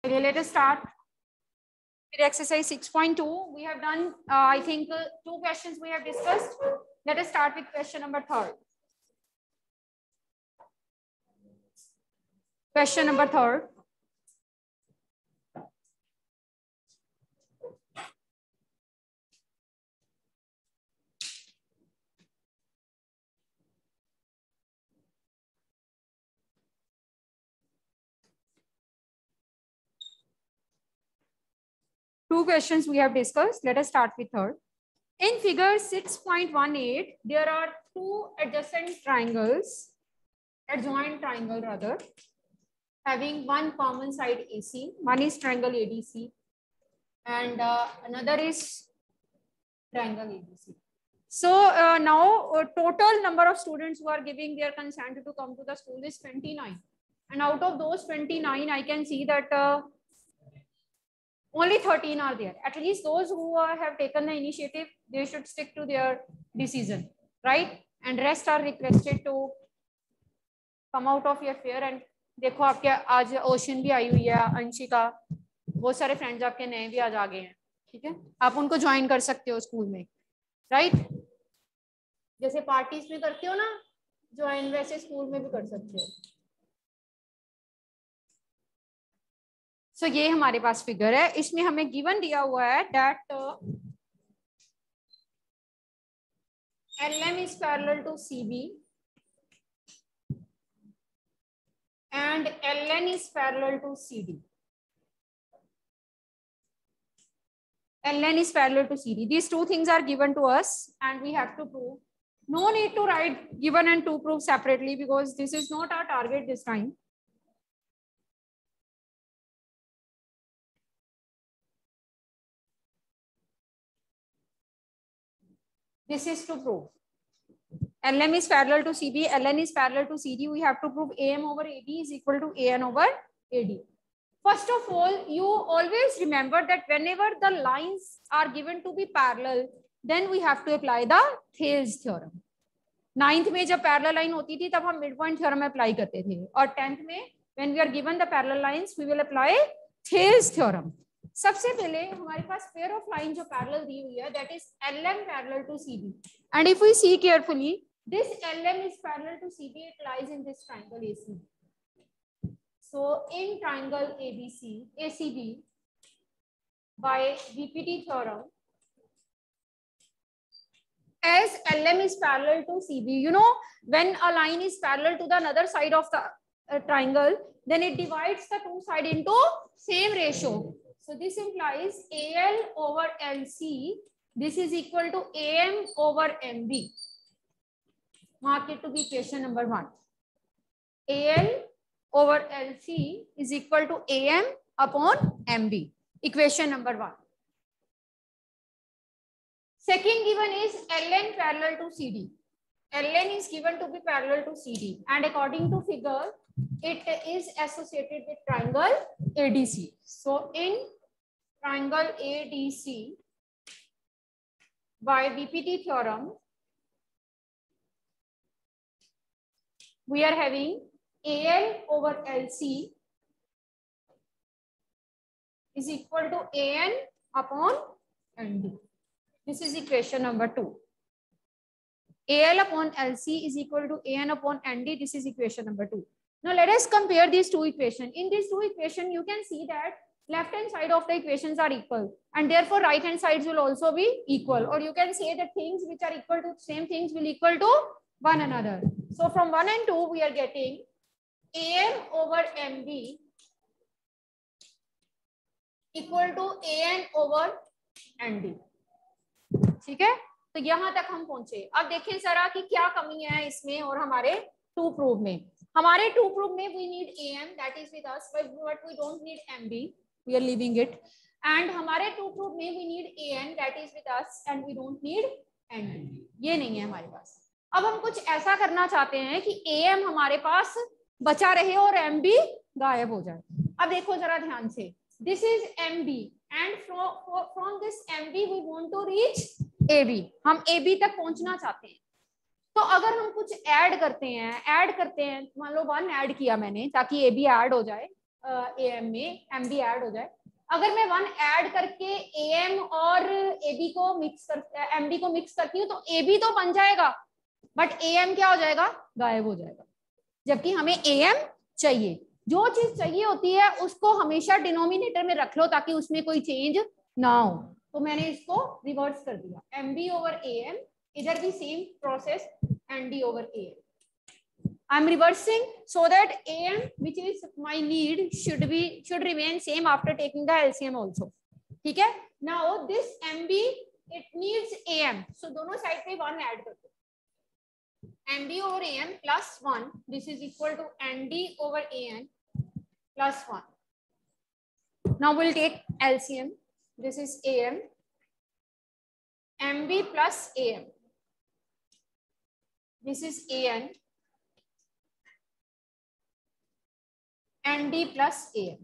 Okay, let us start with exercise 6.2. We have done, I think, 2 questions we have discussed. Let us start with question number 3. Question number 3. Two questions we have discussed. Let us start with 3rd. In figure 6.18, there are 2 adjacent triangles, adjoint triangle rather, having one common side AC. One is triangle ADC and another is triangle ABC. So now total number of students who are giving their consent to come to the school is 29. And out of those 29, I can see that only 13 are there. At least those who have taken the initiative, they should stick to their decision, right? And rest are requested to come out of your fear. And देखो आपके आज ocean भी आई हुई है, अंशिका, बहुत सारे friends आपके नए भी आज आ गए हैं, ठीक है? आप उनको ज्वाइन कर सकते हो स्कूल में, राइट? जैसे पार्टीज में करते हो ना ज्वाइन, वैसे स्कूल में भी कर सकते हो. सो ये हमारे पास फिगर है. इसमें हमें गिवन दिया हुआ है that LM is parallel to CB and LN is parallel to CD. LN is parallel to CD. These 2 things are given to us and we have to prove. No need to write given and to prove separately because this is not our target this time. This is to prove. LM is parallel to CB, LN is parallel to CD. We have to prove AM over AD is equal to AN over AD. First of all, you always remember that whenever the lines are given to be parallel, then we have to apply the Thales theorem. 9th में जब parallel line होती थी तब हम midpoint theorem apply करते थे, और 10th में when we are given the parallel lines, we will apply Thales theorem. सबसे पहले हमारे पास pair of line जो parallel दी हुई है, that is LM parallel to CB. And if we see carefully, this LM is parallel to CB. It lies in this triangle ACB. So in triangle ACB, by VPT theorem, as LM is parallel to CB, you know, when a line is parallel to the another side of the triangle, then it divides the 2 sides into same ratio. So this implies AL over LC, this is equal to AM over MB. Mark it to be equation number 1. AL over LC is equal to AM upon MB. Equation number 1. Second given is LN parallel to CD. LN is given to be parallel to CD. And according to figure, it is associated with triangle ADC. So in triangle ADC, by VPT theorem, we are having AL over LC is equal to AN upon ND. This is equation number 2. AL upon LC is equal to AN upon ND. This is equation number 2. Now let us compare these 2 equations. In these 2 equations, you can see that left hand side of the equations are equal and therefore right hand sides will also be equal. Or you can say that things which are equal to same things will equal to one another. So from 1 and 2, we are getting AM over MB equal to AN over ND. ठीक है, तो यहां तक हम पहुंचे. अब देखें जरा कि क्या कमी है इसमें और हमारे 2 प्रूफ में. हमारे 2 प्रूफ में we need AM, that is with us, but we don't need MB, we are leaving it. And हमारे 2 प्रूफ में we need AN, that is with us, and we don't need NB. ये नहीं है हमारे पास. अब हम कुछ ऐसा करना चाहते हैं कि AM हमारे पास बचा रहे और MB गायब हो जाए. अब देखो जरा ध्यान से, this is MB and from this MB we want to reach AB. हम AB तक पहुंचना चाहते हैं. तो अगर हम कुछ ऐड करते हैं, मान लो 1 ऐड किया मैंने ताकि AB ऐड हो जाए, AM में MB ऐड हो जाए। अगर मैं 1 ऐड करके AM और AB को मिक्स कर MB को मिक्स करती हूँ तो AB तो बन जाएगा, बट AM क्या हो जाएगा, गायब हो जाएगा। जबकि हमें AM चाहिए। जो चीज चाहिए होती है उसको हमेशा डिनोमिनेटर में रख लो ताकि उसमें कोई चेंज ना हो। तो मैंने इसको रिवर्स कर दिया, MB ओवर AM, इधर भी same process, ND over AM. I'm reversing so that AM, which is my need, should remain same after taking the LCM also. ठीक है? Now this MB it needs AM, so दोनों side पे 1 add कर दो। MB over AM plus 1, this is equal to ND over AN plus 1. Now we'll take LCM. This is AM, MB plus AM. This is AN, ND plus AM.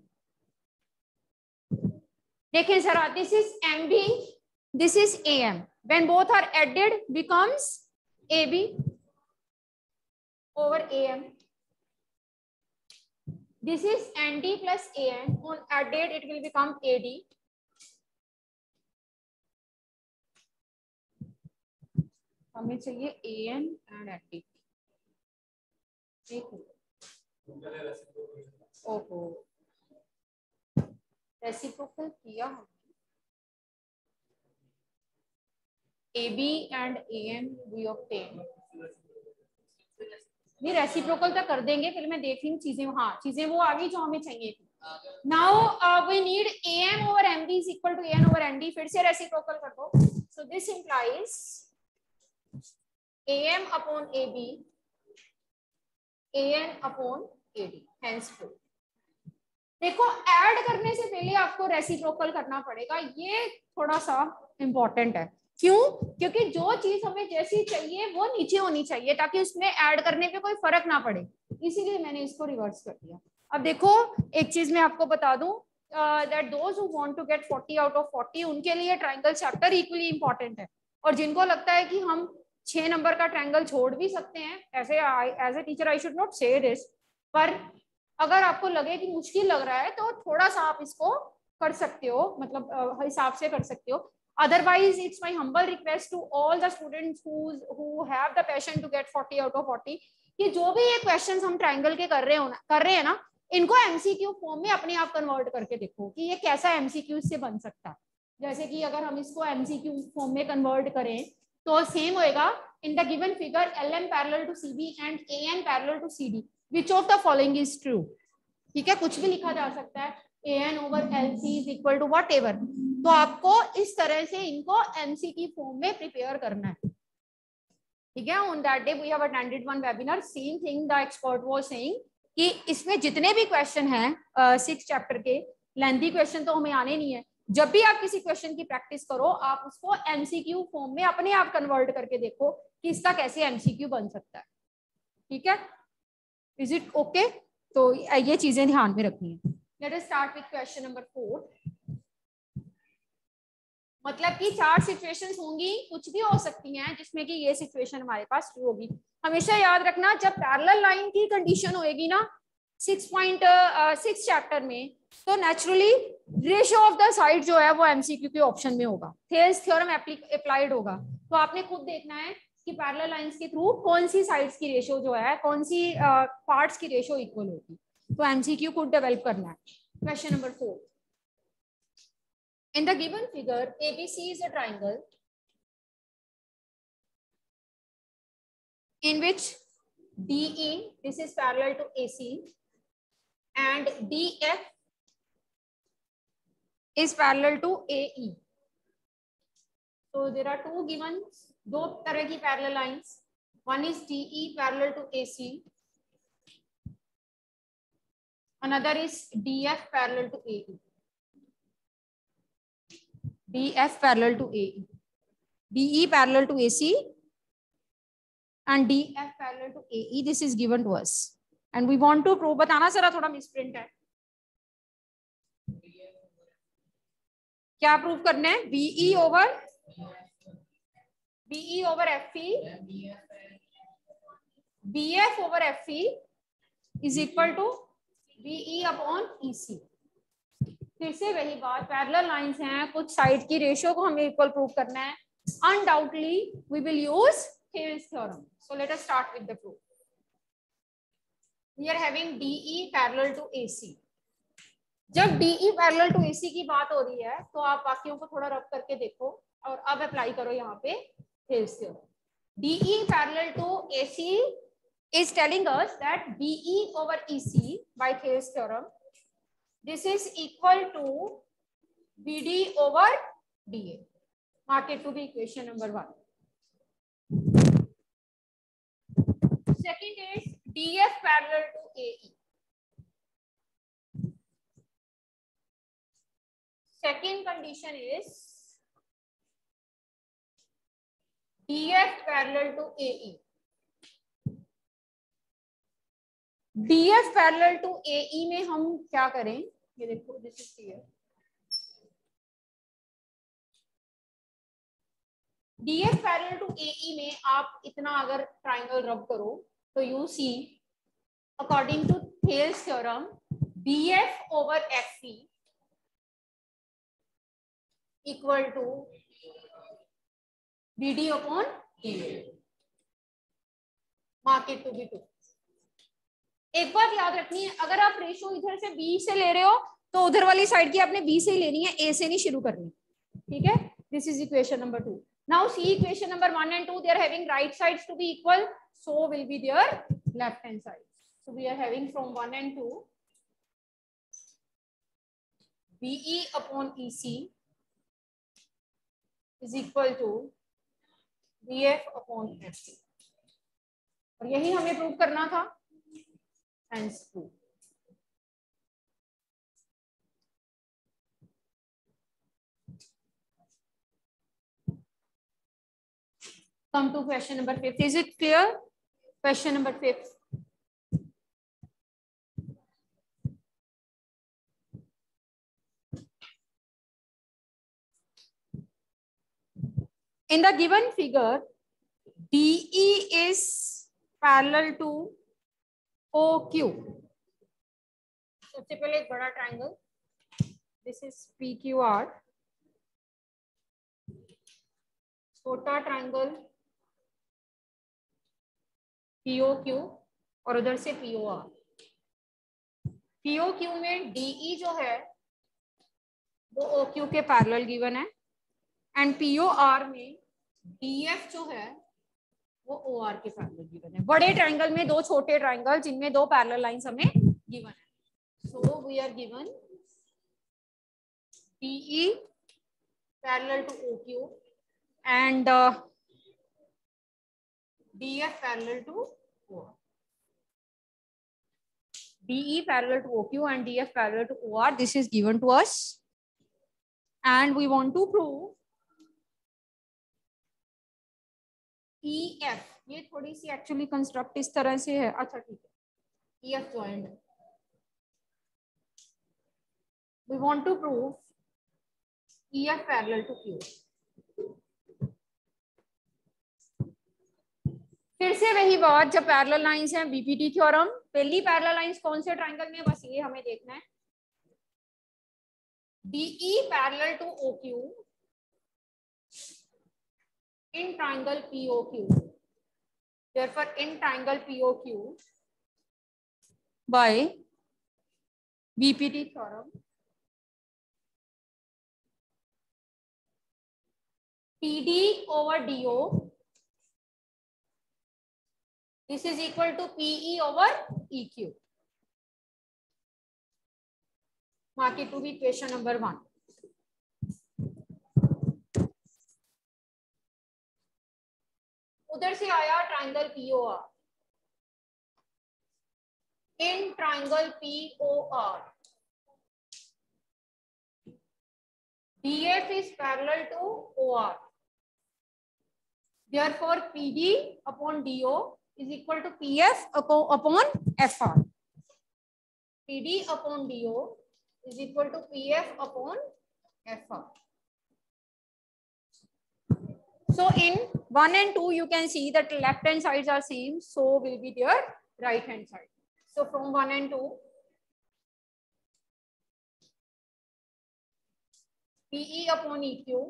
देखिए जरा, this is MB, this is AM. When both are added, becomes AB over AM. This is ND plus AN. On added, it will become AD. हमें चाहिए AN and ND. ओहो, reciprocal किया हमने, AB and AM we obtain. नहीं, reciprocal तो कर देंगे, फिर मैं देख रही हूँ चीजें, हाँ चीजें वो आ गई जो हमें चाहिए थी। Now we need AM over MB is equal to AN over ND, फिर से रेसिप्रोकल कर दो। So this implies AM upon AB, AN upon AD, hence prove. देखो, ऐड करने से पहले आपको रेसिप्रोकल करना पड़ेगा, ये थोड़ा सा इंपॉर्टेंट है। क्यों? क्योंकि जो चीज हमें जैसी चाहिए वो नीचे होनी चाहिए ताकि उसमें ऐड करने पे कोई फर्क ना पड़े, इसीलिए मैंने इसको रिवर्स कर दिया। अब देखो, एक चीज मैं आपको बता दूं, that those who want to get 40 out of 40, उनके लिए ट्रायंगल चैप्टर इक्वली इंपॉर्टेंट है। और जिनको लगता है कि हम 6 नंबर का ट्रायंगल छोड़ भी सकते हैं, ऐसे as a teacher I should not say this, पर अगर आपको लगे कि मुश्किल लग रहा है तो थोड़ा सा आप इसको कर सकते हो, मतलब हिसाब से कर सकते हो। Otherwise, it's my humble request to all the students who have the passion to get 40 out of 40 कि जो भी ये क्वेश्चंस हम ट्रायंगल के कर रहे हैं ना, इनको एमसीक्यू फॉर्म में अपने आप कन्वर्ट करके देखो कि ये कैसा एमसीक्यू से बन सकता है। जैसे कि अगर हम इसको एमसीक्यू फॉर्म में कन्वर्ट करें तो सेम होएगा, in the given figure LM parallel to CB and AN parallel to CD, which of the following is true। ठीक है, कुछ भी लिखा जा सकता है, AN over LC is equal to whatever। तो आपको इस तरह से इनको एमसी की फॉर्म में प्रिपेयर करना है। ठीक है, on that day we have attended one webinar, same thing the expert was saying कि इसमें जितने भी क्वेश्चन हैं 6 चैप्टर के, लेंथी क्वेश्चन तो हमें आने नहीं है। जब भी आप किसी क्वेश्चन की प्रैक्टिस करो, आप उसको एमसीक्यू फॉर्म में अपने आप कन्वर्ट करके देखो कि इसका कैसे एमसीक्यू बन सकता है। ठीक है, इज इट ओके? तो ये चीजें ध्यान में रखनी है। Let us start with question number 4। मतलब कि 4 सिचुएशंस होंगी, कुछ भी हो सकती हैं जिसमें कि ये सिचुएशन हमारे पास ट्रू होगी। हमेशा याद रखना, जब पैरेलल लाइन की कंडीशन होएगी ना 6.6 चैप्टर में, तो naturally ratio of the side जो है वो एमसीक्यू के ऑप्शन में होगा, थेल्स थ्योरम अप्लाइड होगा। तो आपने खुद देखना है कि पैरेलल लाइंस के थ्रू कौन सी साइड्स की रेशियो जो है, कौन सी पार्ट्स की रेशियो इक्वल होगी, तो एमसीक्यू खुद डेवलप करना है। Question number 4, in the given figure ABC is a triangle in which DE, this is parallel to AC, and DF is parallel to AE. So there are two given, दो तरह की parallel lines, one is DE parallel to AC, another is DF parallel to AE. DF parallel to AE, DE parallel to AC, and DF parallel to AE. This is given to us, and we want to prove. बताना जरा, थोड़ा misprint है, क्या prove करना है? BE over FE, BF over FE is equal to BE upon EC। फिर से वही बात, पैरेलल लाइंस हैं, कुछ साइड की रेशियो को हमें इक्वल प्रूव करना है। Undoubtedly we will use Thales theorem. So let us start with the proof. We are having DE parallel to AC। जब DE पैरेलल टू AC की बात हो रही है तो आप बाकियों को थोड़ा रब करके देखो और अब अप्लाई करो यहाँ पे Thales theorem. DE parallel to AC is telling us that BE over EC by Thales theorem, this is equal to BD over DA. Mark it to be equation number 1. Second is DF parallel to AE. Second condition is DF parallel to AE. DF parallel to AE में हम क्या करें, ये देखो, this is clear. DF parallel to AE में आप इतना अगर ट्राइंगल रब करो तो you see according to Thales theorem BF over FE equal to BD upon DA। Mark it to be 2। एक बात याद रखनी है, अगर आप रेशो इधर से B से ले रहे हो तो उधर वाली साइड की आपने B से ही लेनी है, A से नहीं शुरू करनी। ठीक है, this is equation number 2। Now see equation number 1 and 2, they are having right sides to be equal, so will be their left hand side. So we are having from 1 and 2 BE upon EC is equal to BF upon FC। और यही हमें prove करना था। Hence true. Come to question number 5. Is it clear? Question number 5. In the given figure, DE is parallel to OQ। सबसे पहले एक बड़ा triangle, this is PQR, छोटा ट्राइंगल POQ और उधर से POR। POQ में DE जो है वो OQ के पैरेलल गिवन है एंड POR में DF जो है वो OR के पैरेलल गिवन है। बड़े ट्राइंगल में दो छोटे ट्राइंगल जिनमें दो पैरेलल लाइंस हमें गिवन है। So we are given DE parallel to OQ and DF parallel to OR. DE parallel to OQ and DF parallel to OR. This is given to us, and we want to prove EF। ये थोड़ी सी actually construct इस तरह से है। अच्छा ठीक है, EF joined। We want to prove EF parallel to Q। फिर से वही बात, जब पैरेलल लाइंस हैं बीपीटी थ्योरम। पहली पैरेलल लाइंस कौन से ट्राइंगल में, बस ये हमें देखना है। DE parallel to OQ in triangle POQ। therefore in triangle POQ by BPT theorem, PD over DO, this is equal to PE over EQ. Mark it to be equation number 1. उधर से आया triangle POR, in triangle POR DF is parallel to OR, therefore PD upon DO is equal to PF upon FR. PD upon DO is equal to PF upon FR. So in 1 and 2 you can see that left hand sides are same, so will be their right hand side. So from 1 and 2 PE upon EQ,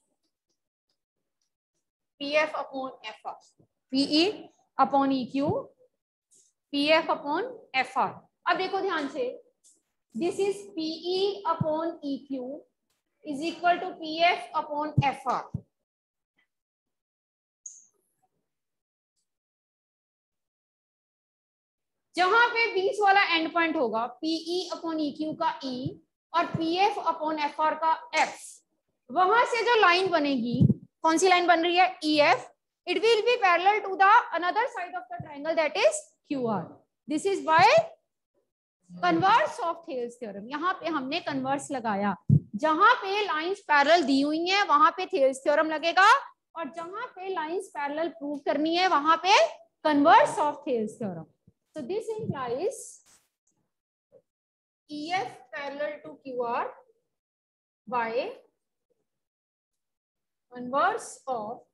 PF upon FR, PE upon EQ, PF upon FR। अब देखो ध्यान से, this is PE upon EQ is equal to PF upon FR। जहां पे 20 वाला end point होगा PE upon EQ का E और PF अपॉन FR का F, वहां से जो लाइन बनेगी, कौन सी लाइन बन रही है? EF, it will be parallel to the another side of the triangle, that is QR. This is by converse of Thales theorem. यहाँ पे हमने कन्वर्स लगाया, जहां पे लाइंस पैरेलल दी हुई हैं वहां पे थेल्स थ्योरम लगेगा, और जहां पे लाइंस पैरेलल प्रूव करनी है वहां पे converse of Thales theorem. So this implies EF parallel to QR by converse of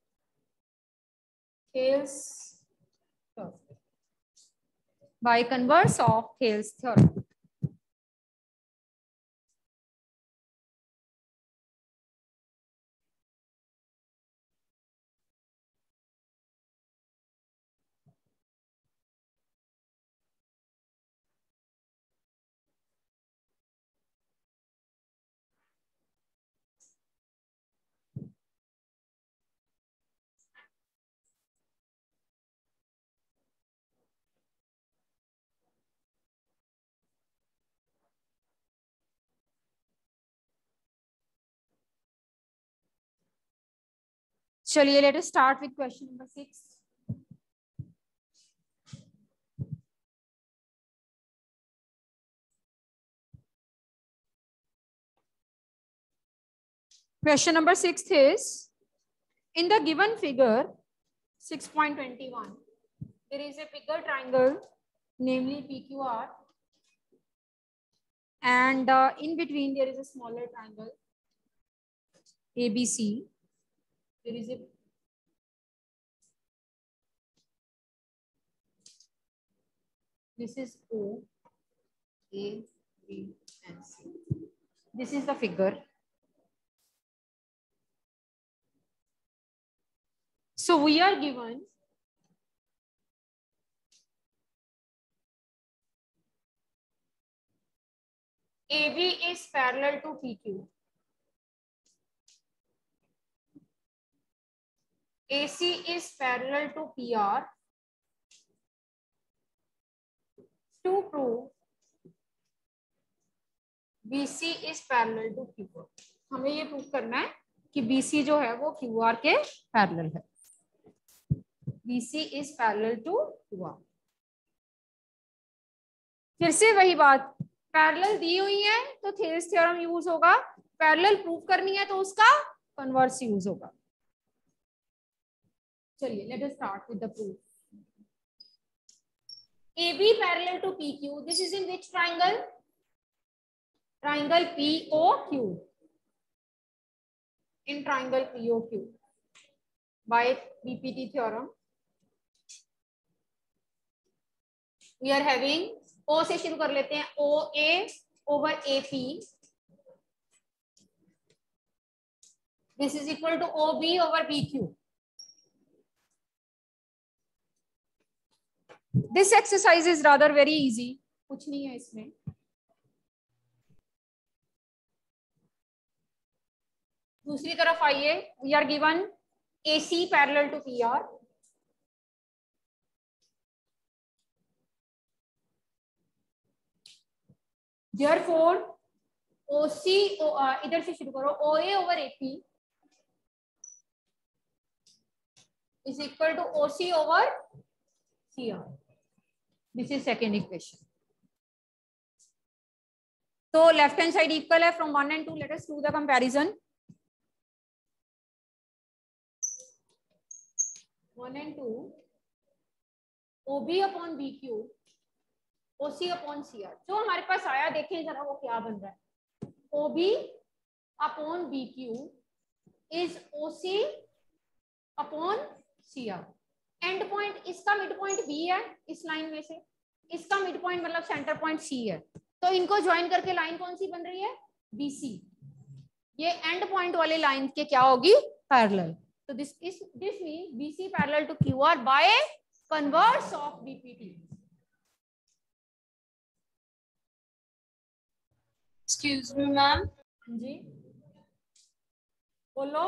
Thales theorem. By converse of Thales theorem. चलिए let us start with question number 6। Question number 6 is, in the given figure 6.21, there is a bigger triangle, namely PQR, and in between there is a smaller triangle ABC. There is a this is O, A, B, and C. This is the figure. So we are given AB is parallel to PQ, AC is parallel to PR. To prove BC is parallel to QR, हमें ये prove करना है कि BC जो है वो QR के parallel है। BC is parallel to QR। फिर से वही बात, पैरेलल दी हुई है तो थेल्स थ्योरम यूज होगा, पैरेलल प्रूव करनी है तो उसका कन्वर्स यूज होगा। चलिए let us start with the proof. AB parallel to PQ, this is in which triangle? Triangle POQ. In triangle POQ, by BPT theorem, we are having O से शुरू कर लेते हैं, OA over AP, this is equal to OB over BQ. This exercise is rather very easy, कुछ नहीं है इसमें। दूसरी तरफ आइए, we are given AC parallel to PR, therefore OC इधर से शुरू करो, OA over AP is equal to OC over CR. This is second equation. So left hand side equal है from 1 and 2. Let us do the comparison. 1 and 2, OB upon BQ, OC upon CR. जो हमारे पास आया देखें जरा वो क्या बन रहा है। OB upon BQ is OC upon CR. End point इसका मिड पॉइंट B है, इस लाइन में से इसका मिड पॉइंट मतलब सेंटर पॉइंट C है, तो इनको ज्वाइन करके लाइन कौन सी बन रही है? BC। ये एंड पॉइंट वाले लाइन के क्या होगी, पैरेलल। तो this mean BC parallel to QR by converse of BPT। Excuse me ma'am. जी बोलो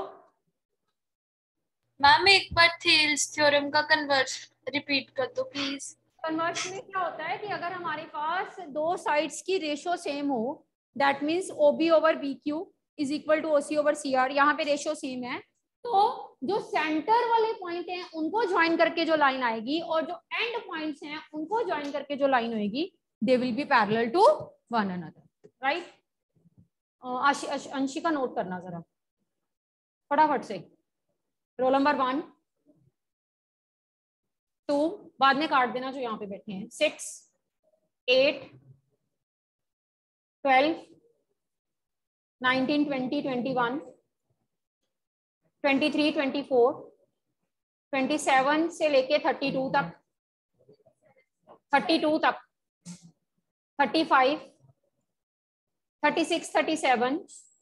मैम, एक बार थेल्स थ्योरम का कन्वर्स रिपीट कर दो प्लीज। कन्वर्स में क्या होता है कि अगर हमारे पास दो साइड्स की रेशो सेम हो, that means OB over BQ is equal to OC over CR, यहाँ पे रेशो सेम है, तो जो सेंटर वाले पॉइंट हैं उनको ज्वाइन करके जो लाइन आएगी और जो एंड पॉइंट्स हैं उनको ज्वाइन करके जो लाइन होगी, they will be parallel to one another, right. Anshika note करना जरा फटाफट से। रोल नंबर 1 2 बाद में काट देना जो यहाँ पे बैठे हैं, 6 8 12 19 20 21 23 24 27 से लेके 32 तक 32 तक 35 36 37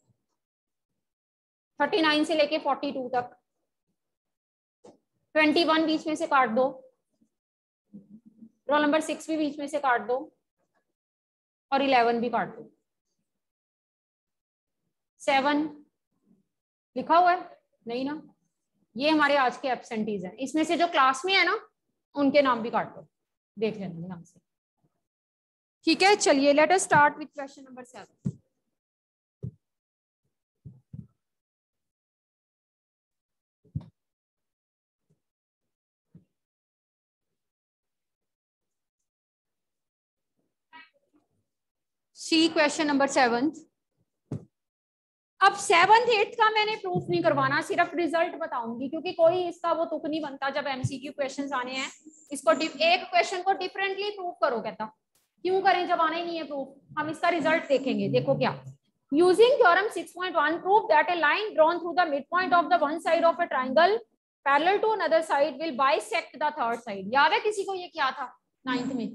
39 से लेके 42 तक 21 बीच में से काट दो, रोल नंबर 6 भी बीच में से काट दो और 11 भी काट दो। 7 लिखा हुआ है नहीं ना, ये हमारे आज के एब्सेंटीज हैं, इसमें से जो क्लास में है ना उनके नाम भी काट दो, देख लेना ध्यान से, ठीक है। चलिए let us start with question number 7। See question number 7। अब 7th 8th का मैंने प्रूफ नहीं करवाना, सिर्फ रिजल्ट बताऊंगी, क्योंकि कोई इसका वो तुक नहीं बनता जब MCQ क्वेश्चंस आने हैं। इसको एक क्वेश्चन को डिफरेंटली प्रूफ करो, कहता क्यों करें जब आना ही नहीं है प्रूफ, हम इसका रिजल्ट देखेंगे। देखो क्या, using theorem 6.1 prove that a line drawn through the mid point of the one side of a triangle parallel to another side will bisect the third side. याद है किसी को ये क्या था 9th में?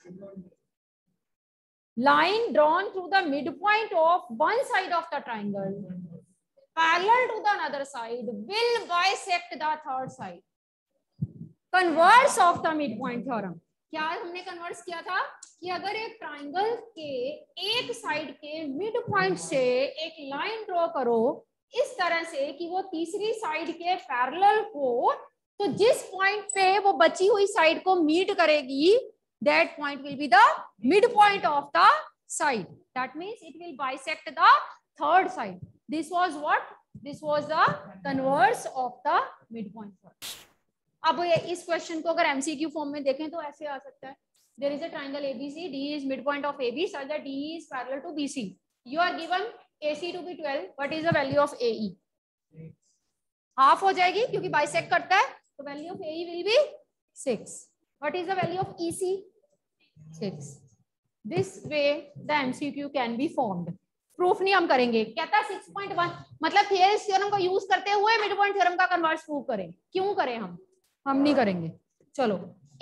Line drawn through the midpoint of one side of the triangle parallel to the another side will bisect the third side. Converse of the midpoint theorem. क्या हमने कन्वर्स किया था कि अगर एक ट्राइंगल के एक साइड के मिड पॉइंट से एक लाइन ड्रॉ करो इस तरह से कि वो तीसरी साइड के पैरेलल हो, तो जिस पॉइंट पे वो बची हुई साइड को मीट करेगी, that point will be the midpoint of the side. That means it will bisect the third side. This was what? This was the converse of the midpoint. अब इस क्वेश्चन को अगर MCQ फॉर्म में देखें तो ऐसे आ सकता है, there is a triangle ABC, D is midpoint of AB such that D is parallel to BC. You are given AC to be 12. What is the value of AE? Half हो जाएगी क्योंकि bisect करता है, तो value of AE will be 6. What is the value of EC? 6. This way the MCQ can be formed. Proof नहीं हम करेंगे, कहता 6.1 मतलब थेल्स थ्योरम को यूज करते हुए मिड पॉइंट थ्योरम का कन्वर्स प्रूव करें। क्यों करें हम नहीं करेंगे। चलो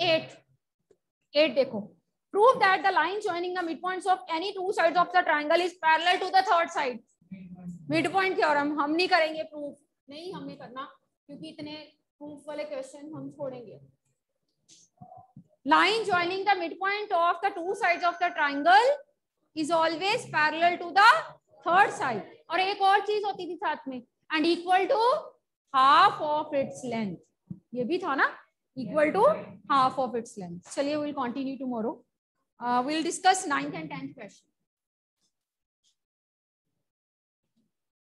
8 देखो, prove that the line joining the mid points of any two sides of the triangle is parallel to the third side. Mid point theorem हम नहीं करेंगे प्रूफ, नहीं हमने करना, क्योंकि इतने प्रूफ वाले क्वेश्चन हम छोड़ेंगे। Line joining the midpoint of the two sides of the triangle is always parallel to the third side. और एक और चीज होती थी साथ में, and equal to half of its length. ये भी था ना, equal to half of its length. चलिए we'll continue tomorrow. We'll discuss 9th and 10th question.